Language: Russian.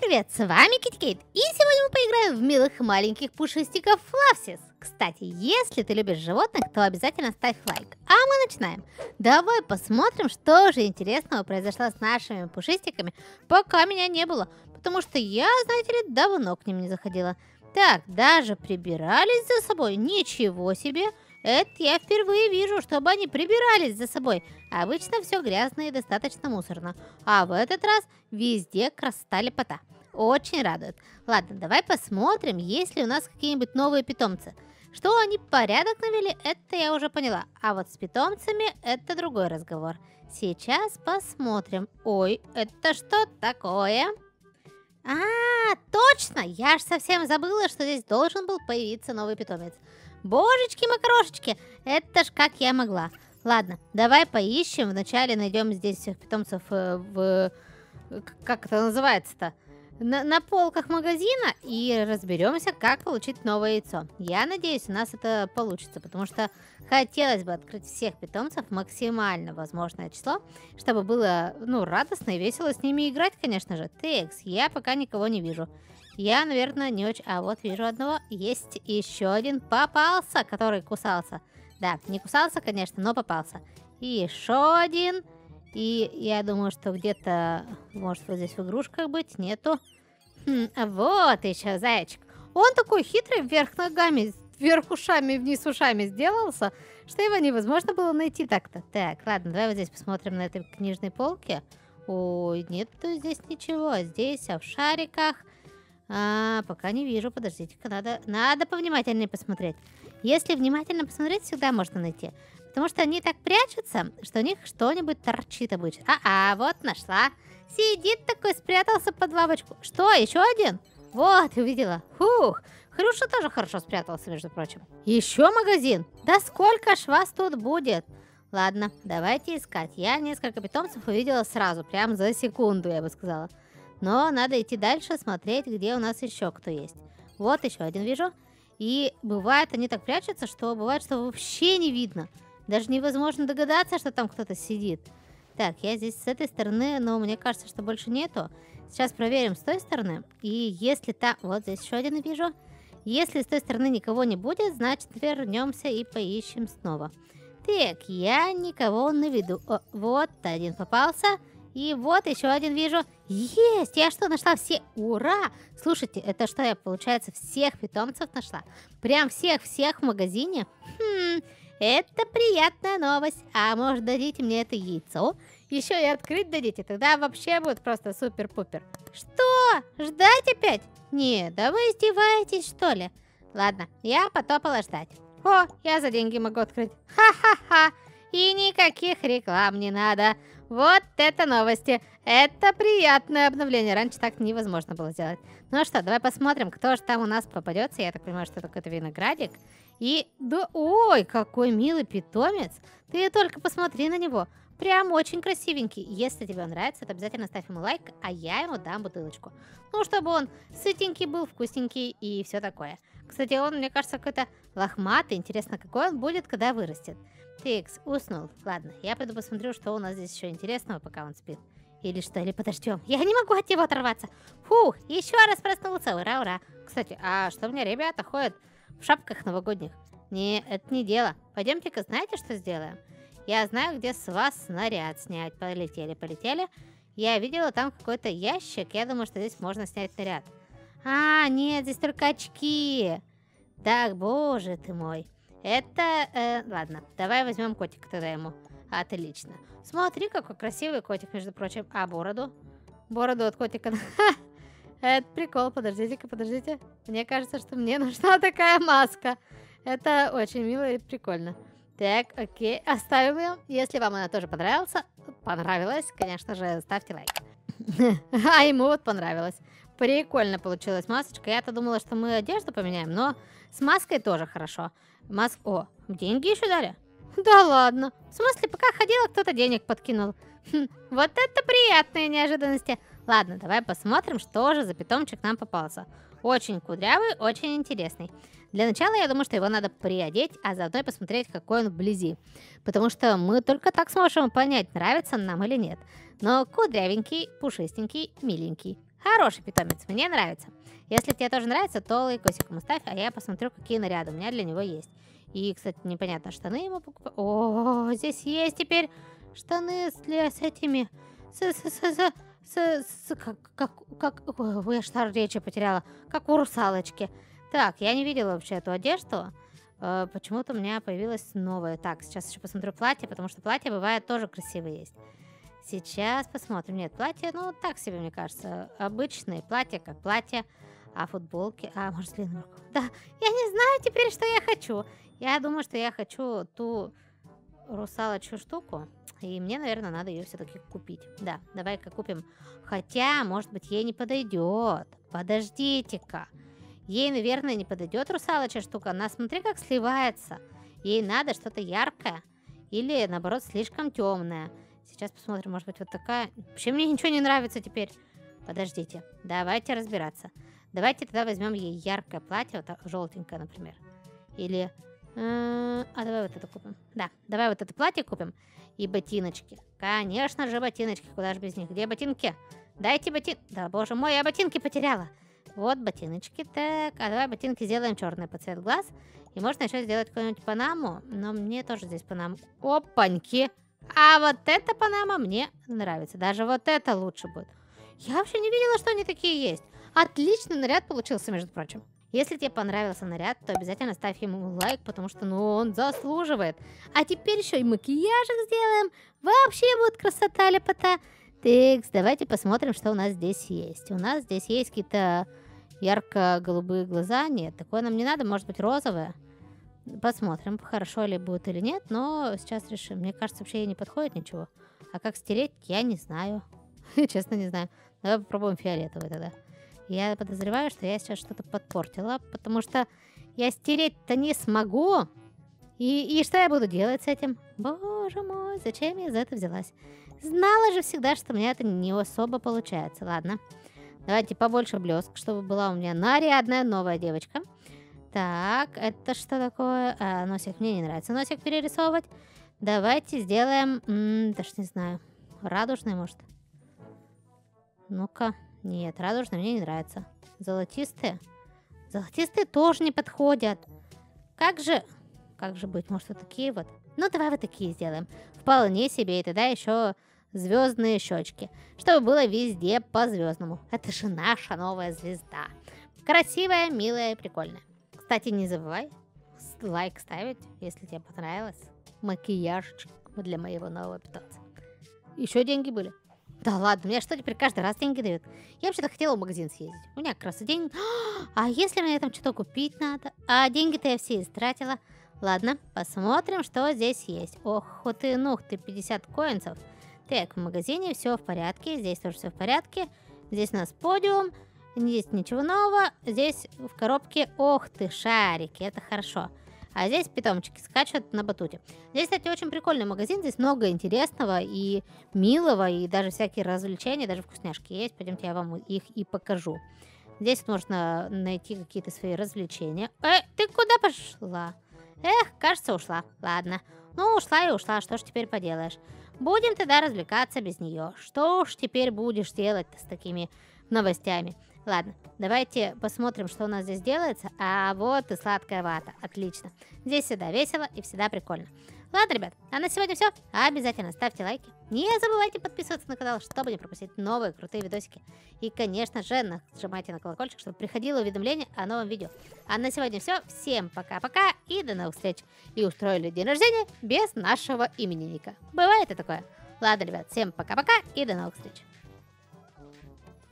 привет, с вами Китти Кейт, и сегодня мы поиграем в милых маленьких пушистиков Флафсис. Кстати, если ты любишь животных, то обязательно ставь лайк. А мы начинаем. Давай посмотрим, что же интересного произошло с нашими пушистиками, пока меня не было, потому что я, знаете ли, давно к ним не заходила. Так, даже прибирались за собой, ничего себе. Это я впервые вижу, чтобы они прибирались за собой. Обычно все грязно и достаточно мусорно. А в этот раз везде красота лепота. Очень радует. Ладно, давай посмотрим, есть ли у нас какие-нибудь новые питомцы. Что они порядок навели, это я уже поняла. А вот с питомцами это другой разговор. Сейчас посмотрим. Ой, это что такое? А, точно! Я ж совсем забыла, что здесь должен был появиться новый питомец. Божечки-макарошечки, это ж как я могла. Ладно, давай поищем. Вначале найдем здесь всех питомцев как это называется-то? На полках магазина и разберемся, как получить новое яйцо. Я надеюсь, у нас это получится, потому что хотелось бы открыть всех питомцев максимально возможное число, чтобы было, радостно и весело с ними играть, конечно же. Текс, я пока никого не вижу. Я, наверное, не очень... А вот вижу одного. Есть еще один. Попался, который кусался. Да, не кусался, конечно, но попался. И еще один. И я думаю, что где-то... Может, вот здесь в игрушках быть? Нету. Вот еще зайчик. Он такой хитрый, вверх ногами, вверх ушами, вниз ушами сделался, что его невозможно было найти так-то. Так, ладно, давай вот здесь посмотрим на этой книжной полке. Ой, нету здесь ничего. Здесь, в шариках... пока не вижу, подождите-ка, надо повнимательнее посмотреть. Если внимательно посмотреть, всегда можно найти. Потому что они так прячутся, что у них что-нибудь торчит обычно. Вот нашла. Сидит такой, спрятался под лавочку. Что, еще один? Вот, увидела. Фух, Хрюша тоже хорошо спрятался, между прочим. Еще магазин? Да сколько ж вас тут будет? Ладно, давайте искать. Я несколько питомцев увидела сразу, прям за секунду, я бы сказала. Но надо идти дальше, смотреть, где у нас еще кто есть. Вот еще один вижу. И бывает, они так прячутся, что бывает, что вообще не видно. Даже невозможно догадаться, что там кто-то сидит. Так, я здесь с этой стороны, но мне кажется, что больше нету. Сейчас проверим с той стороны. И если там... Вот здесь еще один вижу. Если с той стороны никого не будет, значит вернемся и поищем снова. Так, я никого не виду. Вот один попался. И вот еще один вижу. Есть! Я что, нашла все? Ура! Слушайте, это что, я, получается, всех питомцев нашла? Прям всех-всех в магазине? Это приятная новость. А может, дадите мне это яйцо? Еще и открыть дадите? Тогда вообще будет просто супер-пупер. Что? Ждать опять? Не, да вы издеваетесь, что ли? Ладно, я потопала ждать. О, я за деньги могу открыть. Ха-ха-ха! И никаких реклам не надо. Вот это новости. Это приятное обновление. Раньше так невозможно было сделать. Ну что, давай посмотрим, кто же там у нас попадется. Я так понимаю, что это какой-то виноградик. И, да, ой, какой милый питомец. Ты только посмотри на него. Прям очень красивенький. Если тебе нравится, то обязательно ставь ему лайк, а я ему дам бутылочку. Ну, чтобы он сытенький был, вкусненький и все такое. Кстати, он, мне кажется, какой-то лохматый. Интересно, какой он будет, когда вырастет. Тикс, уснул. Ладно, я пойду посмотрю, что у нас здесь еще интересного, пока он спит. Или что, или подождем. Я не могу от него оторваться. Фух, еще раз проснулся. Ура, ура. Кстати, а что у меня ребята ходят в шапках новогодних? Не, это не дело. Пойдемте-ка, знаете, что сделаем? Я знаю, где с вас снаряд снять. Полетели. Я видела там какой-то ящик. Я думаю, что здесь можно снять снаряд. Нет, здесь только очки. Так, боже ты мой. Это, ладно, давай возьмем котика тогда ему. Отлично. Смотри, какой красивый котик, между прочим. А бороду? Бороду от котика. Это прикол, подождите. Мне кажется, что мне нужна такая маска. Это очень мило и прикольно. Так, окей, оставим ее. Если вам она тоже понравилась, конечно же, ставьте лайк. А ему вот понравилось. Прикольно получилась масочка. Я-то думала, что мы одежду поменяем, но с маской тоже хорошо. О, деньги еще дали? Да ладно. В смысле, пока ходила, кто-то денег подкинул. Вот это приятные неожиданности. Ладно, давай посмотрим, что же за питомчик нам попался. Очень кудрявый, очень интересный. Для начала, я думаю, что его надо приодеть, а заодно и посмотреть, какой он вблизи. Потому что мы только так сможем понять, нравится он нам или нет. Но кудрявенький, пушистенький, миленький. Хороший питомец, мне нравится. Если тебе тоже нравится, то лайкосик ему ставь, а я посмотрю, какие наряды у меня для него есть. И, кстати, непонятно, штаны ему покупать. О, здесь есть теперь штаны с этими... Ой, я аж речи потеряла. Как у русалочки. Так, я не видела вообще эту одежду. Почему-то у меня появилась новая. Так, сейчас еще посмотрю платье, потому что платье бывает тоже красивые есть. Сейчас посмотрим. Нет, платье, ну, так себе, мне кажется. Обычные платья, как платье. А футболки... А, может, с длинным рукавом. Да, я не знаю теперь, что я хочу. Я думаю, что я хочу ту русалочью штуку. И мне, наверное, надо ее все-таки купить. Да, давай-ка купим. Хотя, может быть, ей не подойдет. Подождите-ка. Ей, наверное, не подойдет русалочья штука. Она, смотри, как сливается. Ей надо что-то яркое. Или, наоборот, слишком темное. Сейчас посмотрим, может быть, вот такая. Вообще мне ничего не нравится теперь. Подождите, давайте разбираться. Давайте тогда возьмем ей яркое платье, вот желтенькое, например. Или... давай вот это купим. Да, давай вот это платье купим. И ботиночки. Конечно же, ботиночки. Куда же без них? Где ботинки? Дайте ботинки. Да, боже мой, я ботинки потеряла. Вот ботиночки. Так, а давай ботинки сделаем черные под цвет глаз. И можно еще сделать какую-нибудь панаму. Но мне тоже здесь панаму. Опаньки. А вот эта панама мне нравится. Даже вот это лучше будет. Я вообще не видела, что они такие есть. Отличный наряд получился, между прочим. Если тебе понравился наряд, то обязательно ставь ему лайк, потому что, ну, он заслуживает. А теперь еще и макияжик сделаем. Вообще будет красота, лепота. Так, давайте посмотрим, что у нас здесь есть. У нас здесь есть какие-то ярко-голубые глаза. Нет, такое нам не надо, может быть, розовое. Посмотрим, хорошо ли будет или нет, но сейчас решим. Мне кажется, вообще ей не подходит ничего. А как стереть, я не знаю. Честно, не знаю. Давай попробуем фиолетовый тогда. Я подозреваю, что я сейчас что-то подпортила, потому что я стереть-то не смогу. И что я буду делать с этим? Боже мой, зачем я за это взялась? Знала же всегда, что у меня это не особо получается. Ладно, давайте побольше блеск, чтобы была у меня нарядная новая девочка. Так, это что такое? Носик мне не нравится. Носик перерисовывать. Давайте сделаем, даже не знаю, радужный, может. Ну-ка. Нет, радужные мне не нравится. Золотистые? Золотистые тоже не подходят. Как же быть? Может, вот такие вот? Ну, давай вот такие сделаем. Вполне себе. И тогда еще звездные щечки. Чтобы было везде по-звездному. Это же наша новая звезда. Красивая, милая и прикольная. Кстати, не забывай лайк ставить, если тебе понравилось. Макияжечек для моего нового питомца. Еще деньги были. Да ладно, мне что теперь каждый раз деньги дают? Я вообще-то хотела в магазин съездить. У меня как раз и деньги. А если мне там что-то купить надо? А деньги-то я все истратила. Ладно, посмотрим, что здесь есть. Ох ты, 50 коинсов. Так, в магазине все в порядке. Здесь тоже все в порядке. Здесь у нас подиум. Здесь ничего нового. Здесь в коробке, ох ты, шарики. Это хорошо. А здесь питомчики скачут на батуте. Здесь, кстати, очень прикольный магазин. Здесь много интересного и милого, и даже всякие развлечения, даже вкусняшки есть. Пойдемте, я вам их и покажу. Здесь можно найти какие-то свои развлечения. Ты куда пошла? Эх, кажется, ушла. Ладно. Ну, ушла и ушла. Что ж теперь поделаешь? Будем тогда развлекаться без нее. Что уж теперь будешь делать-то с такими новостями? Ладно, давайте посмотрим, что у нас здесь делается. А вот и сладкая вата. Отлично. Здесь всегда весело и всегда прикольно. Ладно, ребят, а на сегодня все. Обязательно ставьте лайки. Не забывайте подписываться на канал, чтобы не пропустить новые крутые видосики. И, конечно же, нажимайте на колокольчик, чтобы приходило уведомление о новом видео. А на сегодня все. Всем пока-пока и до новых встреч. И устроили день рождения без нашего именинника. Бывает и такое. Ладно, ребят, всем пока-пока и до новых встреч.